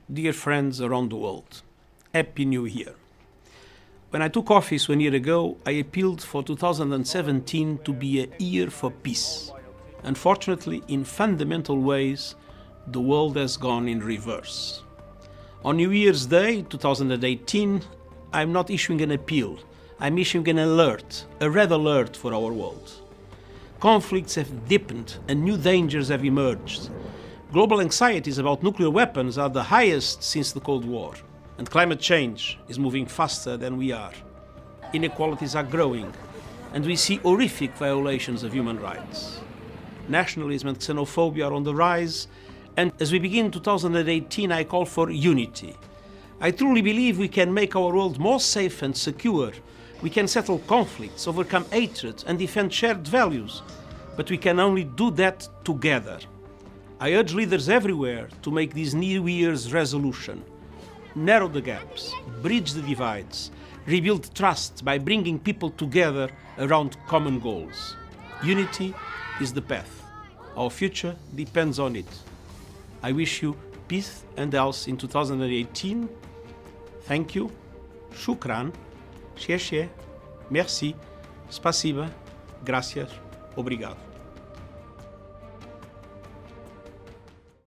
dear friends around the world, Happy New Year. When I took office 1 year ago, I appealed for 2017 to be a year for peace. Unfortunately, in fundamental ways, the world has gone in reverse. On New Year's Day 2018, I'm not issuing an appeal, I'm issuing an alert, a red alert for our world. Conflicts have deepened and new dangers have emerged. Global anxieties about nuclear weapons are the highest since the Cold War, and climate change is moving faster than we are. Inequalities are growing, and we see horrific violations of human rights. Nationalism and xenophobia are on the rise, and as we begin 2018, I call for unity. I truly believe we can make our world more safe and secure. We can settle conflicts, overcome hatred, and defend shared values, but we can only do that together. I urge leaders everywhere to make this New Year's resolution. Narrow the gaps, bridge the divides, rebuild trust by bringing people together around common goals. Unity is the path. Our future depends on it. I wish you peace and health in 2018. Thank you. Shukran. Xie xie. Merci. Spasiba. Gracias. Obrigado.